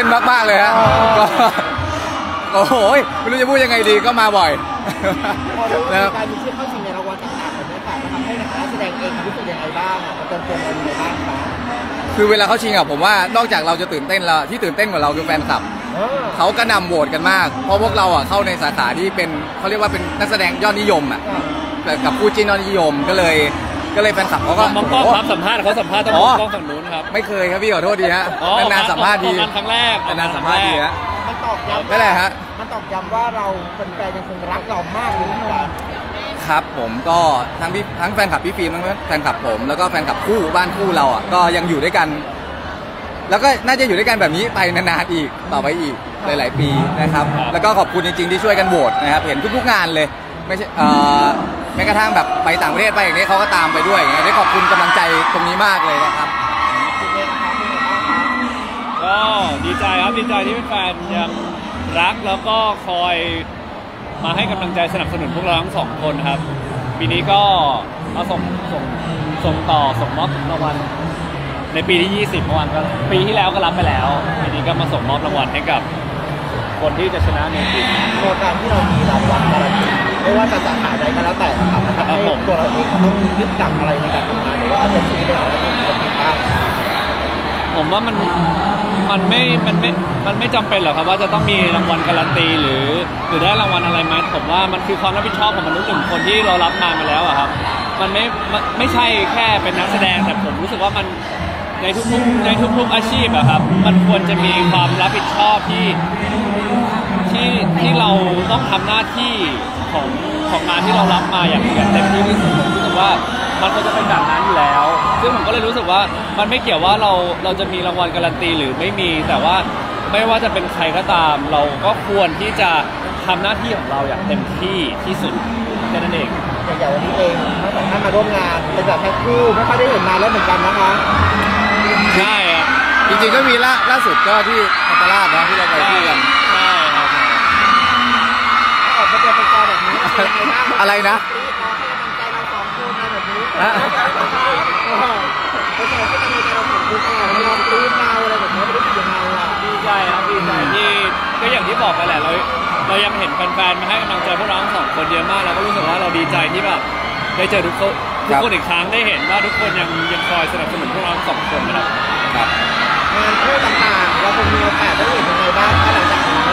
มากๆเลยฮะก็โอ้โหไม่รู้จะพูดยังไงดีก็มาบ่อยนะครับการมีชื่อเข้าชิงในรางวัลต่างๆแบบนี้ค่ะทำให้นักแสดงเองรู้สึกยังไงบ้างเติมเต็มอะไรยังไงบ้างคะคือเวลาเขาชิงอะผมว่านอกจากเราจะตื่นเต้นแล้วที่ตื่นเต้นกว่าเราคือแฟนคลับเขาก็นำโหวตกันมากเพราะพวกเราอะเข้าในสาขาที่เป็นเขาเรียกว่าเป็นนักแสดงยอดนิยมอะกับคู่จิ้นยอดนิยมก็เลยแฟนคลับเขาก็มองกล้องครับสัมภาษณ์เขาสัมภาษณ์ต้องมองกล้องฝั่งนู้นครับไม่เคยครับพี่ขอโทษดีฮะนานๆสัมภาษณ์ทีครั้งแรกนานๆสัมภาษณ์ทีฮะมันตอกย้ำนั่นแหละฮะมันตอกย้ำว่าเราเป็นแฟนยังคงรักเรามากเหมือนกันครับผมก็ทั้งแฟนคลับพี่ฟิล์มทั้งแฟนคลับผมแล้วก็แฟนคลับคู่บ้านคู่เราอ่ะก็ยังอยู่ด้วยกันแล้วก็น่าจะอยู่ด้วยกันแบบนี้ไปนานๆอีกต่อไปอีกหลายๆปีนะครับแล้วก็ขอบคุณจริงๆที่ช่วยกันโหวตนะครับเห็นทุกๆงานเลยไม่ใช่แม้กระทั่งแบบไปต่างประเทศไปอย่างนี้เขาก็ตามไปด้วยอย่างเงี้ยได้ขอบคุณกำลังใจตรงนี้มากเลยนะครับก็ดีใจครับดีใจที่แฟนยังรักแล้วก็คอยมาให้กำลังใจสนับสนุนพวกเราทั้งสองคนครับปีนี้ก็มาส่งมอบรางวัลในปีที่20เมื่อวานก็ปีที่แล้วก็รับไปแล้วปีนี้ก็มาส่งมอบรางวัลให้กับคนที่จะชนะในปีนี้โครงการที่เรามีรางวัลการันตีไม่ว่าจะสาขาใดก็แล้วแต่ครับให้ตัวเราเองต้องยึดหลักอะไรในการทำงานหรือว่าเป็นสิ่งที่เราต้องทำบ้างผมว่ามันไม่จำเป็นหรอกครับว่าจะต้องมีรางวัลการันตีหรือได้รางวัลอะไรไหมผมว่ามันคือความรับผิดชอบของมนุษย์หนึ่งคนที่เรารับงานมาแล้วอะครับมันไม่ใช่แค่เป็นนักแสดงแต่ผมรู้สึกว่ามันในทุกอาชีพอะครับมันควรจะมีความรับผิดชอบที่เราต้องทำหน้าที่ของงานที่เรารับมาอย่างเต็มที่ที่สุดผมรู้สึกว่ามันควรจะเป็นแบบนั้นอยู่แล้วซึ่งผมก็เลยรู้สึกว่ามันไม่เกี่ยวว่าเราจะมีรางวัลการันตีหรือไม่มีแต่ว่าไม่ว่าจะเป็นใครก็ตามเราก็ควรที่จะทำหน้าที่ของเราอย่างเต็มที่ที่สุดแค่นั้นเองอย่างวันนี้เองทั้งสองท่านมาร่วมงานเป็นแบบแพ็คคู่ไม่ค่อยได้เห็นมาแล้วเหมือนกันนะคะใช่ครับจริงๆก็มีล่าสุดก็ที่อัตราชนะที่เราไปที่กันใช่ครับออกมาเจอเป็นกองแบบนี้อะไรนะใจเราสองคนมาแบบนี้เป็นไงที่ทำให้เราสองคนเราตีมาอะไรแบบนี้ไม่ได้คิดยังไงอ่ะดีใจครับดีใจที่ก็อย่างที่บอกไปแหละเรายังเห็นแฟนๆมาให้กำลังใจพวกเราทั้งสองคนเยอะมากเราก็รู้สึกว่าเราดีใจที่แบบได้เจอทุกคนอีกครั้งได้เห็นว่าทุกคนยังคอยสนับสนุนพวกเราทั้งสองคนนะครับงานคู่ต่างๆเราคงมีโอกาสได้เห็นยังไงบ้างหลังจากนี้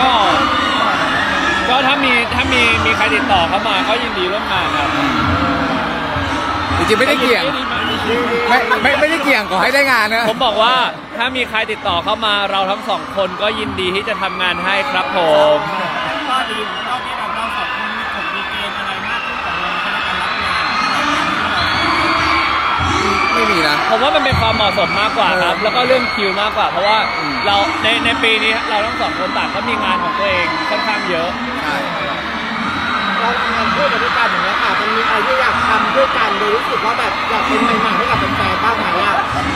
ก็ถ้ามีใครติดต่อเข้ามาก็ยินดีร่วมงานครับจริงๆไม่ได้เกี่ยงไม่ได้เกี่ยงขอให้ได้งานนะผมบอกว่าถ้ามีใครติดต่อเข้ามาเราทั้งสองคนก็ยินดีที่จะทำงานให้ครับผมก็ดีรอบนี้แบบเราสองคนมีกฎมีเกณฑ์อะไรมากขึ้นกว่าเดิมในการรับงานไม่มีนะผมว่ามันเป็นความเหมาะสมมากกว่าครับแล้วก็เรื่องคิวมากกว่าเพราะว่าเราในปีนี้เราทั้งสองคนต่างก็มีงานของตัวเองค่อนข้างเยอะเราทำงานคู่กันด้วยกันอย่างเงี้ยค่ะมันมีอะไรที่อยากทำด้วยกันโดยรู้สึกว่าแบบอยากเป็นใหม่ๆให้กับแฟนๆบ้างไหมอ่ะ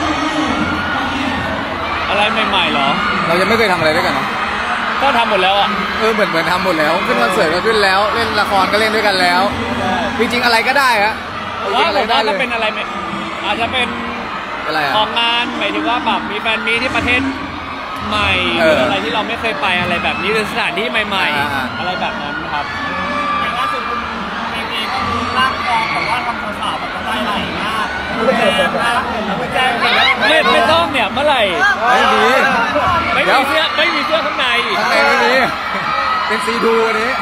อะไรใหม่ๆหรอเรายังไม่เคยทำอะไรด้วยกันนะก็ทำหมดแล้วอ่ะเหมือนทำหมดแล้วขึ้นคอนเสิร์ตก็ขึ้นแล้วเล่นละครก็เล่นด้วยกันแล้วจริงๆอะไรก็ได้ฮะว่าผมว่าจะเป็นอะไรอาจจะเป็นอะไรออกงานหมายถึงว่าแบบมีแฟนมีที่ประเทศใหม่หรืออะไรที่เราไม่เคยไปอะไรแบบนี้หรือสถานที่ใหม่ๆอะไรแบบนั้นครับอย่างล่าสุดคุณเองก็คือลากกองแบบว่าทำโทรศัพท์แบบได้ไหลมากไม่ต้องเนี่ยเมื่อไหร่ไม่มีเสื้อข้างในไม่มีเป็นซีดูอันนี้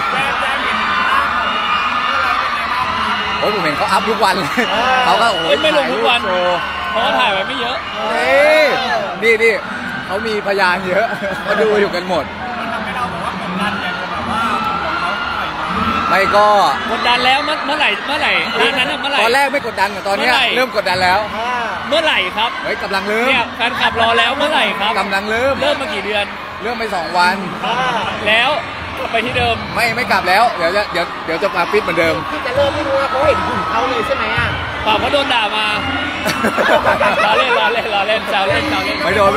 โอ้ผมเห็นเขาอัพทุกวันเลยเขาก็โอ้ไม่ลงทุกวันเพราะถ่ายไว้ไม่เยอะนี่เขามีพยานเยอะเขาดูอยู่กันหมดทำให้เราแบบว่ากดดันเนี่ยแบบว่าเขาปล่อยมาไม่ก็กดดันแล้วเมื่อไหร่นั้นเมื่อไหร่ตอนแรกไม่กดดันแต่ตอนนี้เริ่มกดดันแล้วเมื่อไหร่ครับเฮ้ยกำลังเริ่มเนี่ยแฟนคลับรอแล้วเมื่อไหร่ครับกำลังเริ่มมากี่เดือนเริ่มไป2 วันแล้วไปที่เดิมไม่กลับแล้วเดี๋ยวจะมาฟิตเหมือนเดิมที่จะเริ่มไม่รู้ว่าเขาเห็นหุ่นเขาเลยใช่ไหมอ่ะเปล่าเขาโดนด่ามาเราเล่นแซวเล่นไม่โดน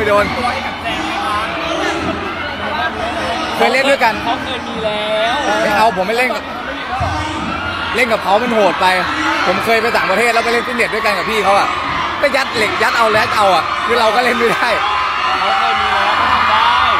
เคยเล่นด้วยกันเขาเคยมีแล้วไม่เอาผมไม่เล่นกับเขามันโหดไปผมเคยไปต่างประเทศแล้วไปเล่นฟิตเนสด้วยกันกับพี่เขาอ่ะก็ยัดเหล็กยัดเอาแล้วเอาอ่ะคือเราก็เล่นไม่ได้เขาเคยมีแล้วเขาทำได้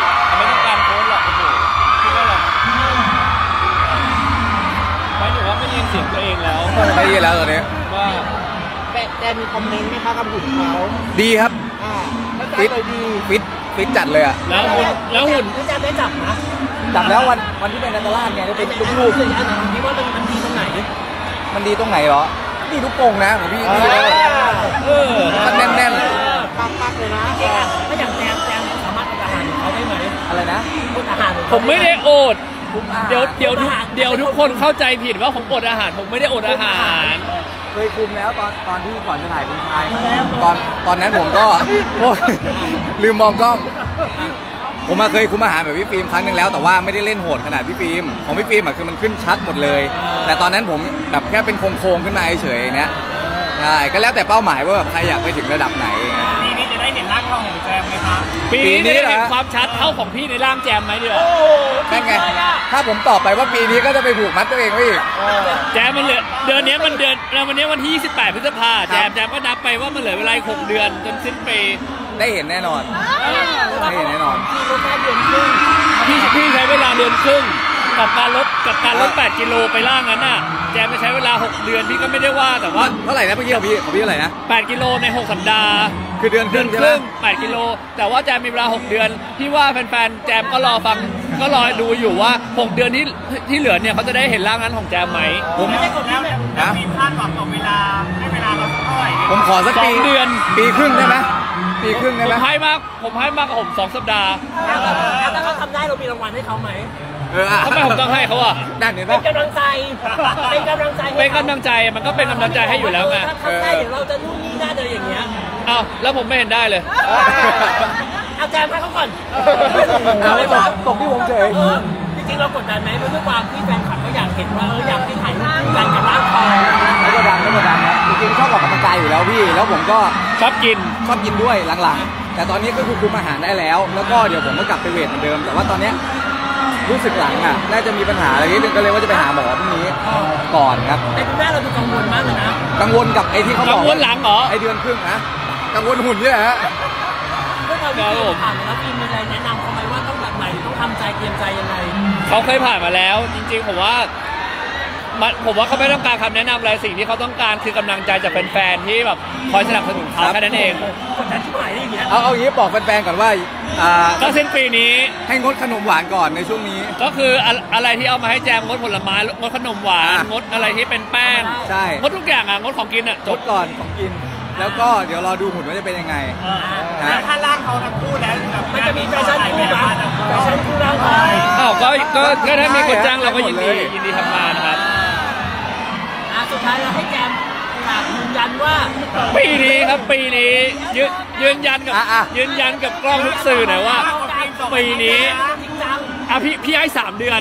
แต่มีคอมเมนต์ไหมคะกับหุ่นเขาดีครับแล้วฟิตเลยดีฟิตจัดเลยอ่ะแล้วหุ่นแล้วจะได้จับนะจัดแล้ววันที่เป็นนันตราชเนี่ยจะเป็นลูกรู้สึกอันไหนที่ว่ามันดีตรงไหนมันดีตรงไหนเหรอดีทุกโป่งนะของพี่ มันแน่นมากเลยนะถ้าอย่างแจมสามารถเอาอาหารของเขาได้ไหมๆอะไรนะอาหารผมไม่ได้อดทุกอาหารเดี๋ยวทุกคนเข้าใจผิดว่าผมอดอาหารผมไม่ได้อดอาหารเคยคุมแล้วตอนที่ก่อนจะถ่ายคุณชายตอนนั้นผมก็โอ้ยลืมมองกล้อง ผมมาเคยคุมอาหารแบบพี่ฟิล์มครั้งหนึ่งแล้วแต่ว่าไม่ได้เล่นโหดขนาดพี่ฟิล์มของพี่ฟิล์มคือมันขึ้นชัดหมดเลย แต่ตอนนั้นผมแบบแค่เป็นโครงๆขึ้นมาเฉยๆเนี้ยใช่ก็แล้วแต่เป้าหมายว่าแบบใครอยากไปถึงระดับไหนปีนี้จะได้เห็นร่างทองของแจมไหมคะปีนี้จะได้เห็นความชัดเท่าของพี่ในร่างแจมไหมเดี๋ยวนั่นไงถ้าผมตอบไปว่าปีนี้ก็จะไปผูกมัดตัวเองไว้อีกแจมมันเหลือเดือนนี้มันเดือนวันนี้วันที่28 พฤษภาแจมก็นับไปว่ามันเหลือเวลา6 เดือนจนสิ้นปีได้เห็นแน่นอนได้เห็นแน่นอนพี่ใช้เวลาเดือนครึ่งกับการลด8 กิโลไปล่างนั้นน่ะแจมจะใช้เวลา6 เดือนพี่ก็ไม่ได้ว่าแต่ว่าเท่าไหร่นะเมื่อกี้ของพี่เท่าไหร่นะ 8 กิโลใน6 สัปดาห์คือเดือนครึ่งคใช่ไหมรึ่ง8 กิโลแต่ว่าแจมมีเวลา6 เดือนพี่ว่าแฟนๆแจมก็รอฟังก็รอดูอยู่ว่า6 เดือนที่เหลือเนี่ยเขาจะได้เห็นร่างนั้นของแจมไหมผมนะมีคาดหวังกับเวลาให้เวลาเราเท่าไหร่ผมขอสักปี 2 เดือนปีครึ่งได้ไหมปีครึ่งได้ผไหมมให้มากกับผม2 สัปดาห์ถ้าเขาทำได้เรามีรางวัลให้เขาไหมทำไมผมต้องให้เขาอ่ะนั่นเห็นเป็นปะกำลังใจเป็นกำลังใจเป็นกำลังใจมันก็เป็นกำลังใจให้อยู่แล้วไงถ้าทำได้เดี๋ยวเราจะนู่นนี่นั่นเลยอย่างเงี้ยอ้าวแล้วผมไม่เห็นได้เลยเอาแจมให้เขาก่อนเอาไปตกที่วงเฉยจริงๆเรากดดันไหมเพราะด้วยความที่แฟนคลับก็อยากเห็นว่าอยากให้ถ่ายรูปกันกับร่างทองไม่กดดันครับจริงๆชอบออกกำลังกายอยู่แล้วพี่แล้วผมก็ชอบกินชอบกินด้วยหลังๆแต่ตอนนี้ก็คือคุมอาหารได้แล้ว แล้วก็เดี๋ยวผมก็กลับไปเวทเหมือนเดิม แต่ว่าตอนเนี้ยรู้สึกหลังอ่ะน่าจะมีปัญหาอะไรนิดนึงก็เลยว่าจะไปหาหมอพรุ่งนี้ก่อนครับแต่คุณแม่เราดูกังวลมากเลยนะกังวลกับไอ้ที่เขาบกัอง กวลหลังเหรอไอ้เดือนครึ่งนะกังวลหุ่นนี่แหละฮะด้วยความที่ผ่านมาแล้วมีอะไรแนะนำเขาไหมว่าต้องแบบไหนต้องทำใจเตรียมใจยังไงเขาเคยผ่านมาแล้ว จริงๆผมว่าเขาไม่ต้องการคำแนะนำอะไรสิ่งที่เขาต้องการคือกำลังใจจากแฟนๆที่แบบคอยสนับสนุนเขาแค่นั้นเองกดดันที่ไหนอย่างเงี้ยเอางี้บอกแฟนๆก่อนว่าก็สิ้นปีนี้ให้งดขนมหวานก่อนในช่วงนี้ก็คืออะไรที่เอามาให้แจมงดผลไม้งดขนมหวานอ่ะงดอะไรที่เป็นแป้งใช่งดทุกอย่างอ่ะงดของกินอ่ะจงบดก่อนของกิน แล้วก็เดี๋ยวรอดูหุ่นว่าจะเป็นยังไงแล้วถ้าร่างเขาทั้งคู่แล้วมันจะมีแฟชั่นคู่ไหมแฟชั่นคู่ร่างทองอ้าวก็ถ้ามีคนจ้างเราก็ยินดีทำงานครับสุดท้ายเราให้แจมฝากยืนยันว่าปีนี้ครับปีนี้ยืนยันกับกล้องทุกสื่อหน่อยว่า ปีนี้จริงจังพี่ให้3 เดือน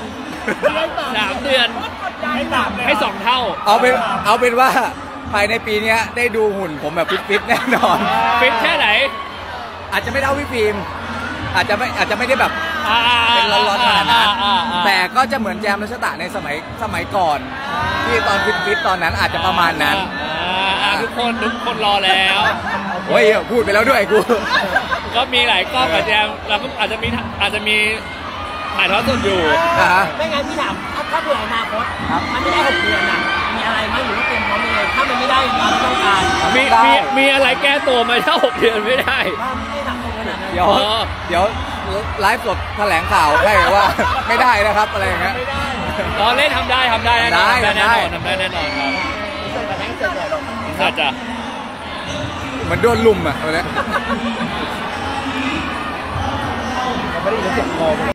3 เดือนให้2 เท่าเอาเป็นว่าภายในปีนี้ได้ดูหุ่นผมแบบฟิตๆแน่นอนฟิตแค่ไหนอาจจะไม่เท่าพี่ฟิล์มอาจจะไม่ได้แบบเป็นร้อนๆขนาดนั้นแต่ก็จะเหมือนแจมรัชตะในสมัยก่อน ที่ตอนฟิตๆตอนนั้นอาจจะประมาณนั้นทุกคนรอแล้วโอ้ยพูดไปแล้วด้วยกูก็มีหลายกล้องกับแจมเราก็อาจจะมีถ่ายทอดสดอยู่ไม่งั้นพี่ถามถ้าเผื่ออนาคตมันไม่ได้6 เดือนอ่ะมีอะไรไหมหรือว่าเตรียมพร้อมยังไงถ้ามันไม่ได้ตามที่ต้องการมีอะไรแก้ตัวไหมถ้า6 เดือนไม่ได้ไม่หนักขนาดนั้นเดี๋ยวไลฟ์สดแถลงข่าวให้ว่าไม่ได้นะครับอะไรอย่างเงี้ยตอนเล่นทำได้แน่นอนได้ทำได้แน่นอนครับอาจจะเหมือนโดนลุมอ่ะวันนี้